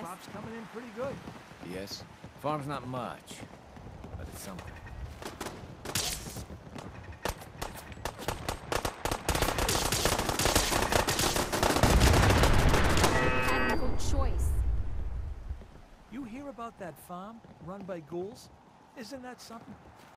Crop's coming in pretty good. Yes. Farm's not much, but it's something. Had no choice. You hear about that farm run by ghouls? Isn't that something?